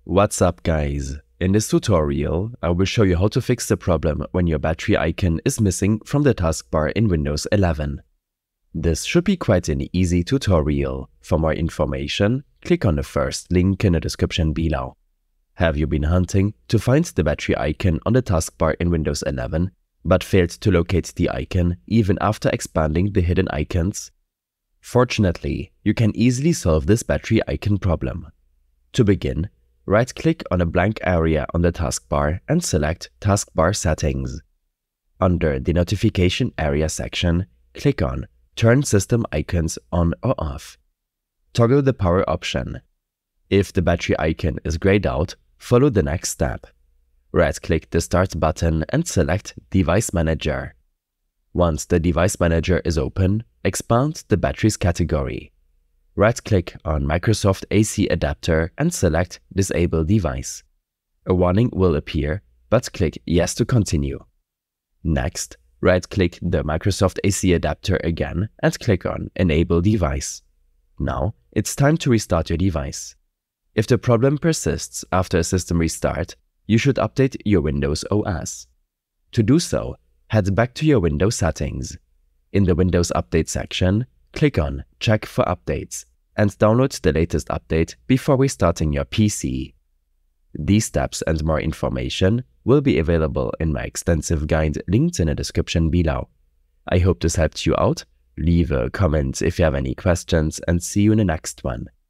What's up, guys? In this tutorial, I will show you how to fix the problem when your battery icon is missing from the taskbar in Windows 11. This should be quite an easy tutorial. For more information, click on the first link in the description below. Have you been hunting to find the battery icon on the taskbar in Windows 11, but failed to locate the icon even after expanding the hidden icons? Fortunately, you can easily solve this battery icon problem. To begin, right-click on a blank area on the taskbar and select Taskbar Settings. Under the Notification Area section, click on Turn System Icons on or off. Toggle the power option. If the battery icon is grayed out, follow the next step. Right-click the Start button and select Device Manager. Once the Device Manager is open, expand the batteries category. Right-click on Microsoft AC Adapter and select Disable Device. A warning will appear, but click Yes to continue. Next, right-click the Microsoft AC Adapter again and click on Enable Device. Now, it's time to restart your device. If the problem persists after a system restart, you should update your Windows OS. To do so, head back to your Windows settings. In the Windows Update section, click on Check for Updates and download the latest update before restarting your PC. These steps and more information will be available in my extensive guide linked in the description below. I hope this helped you out. Leave a comment if you have any questions and see you in the next one.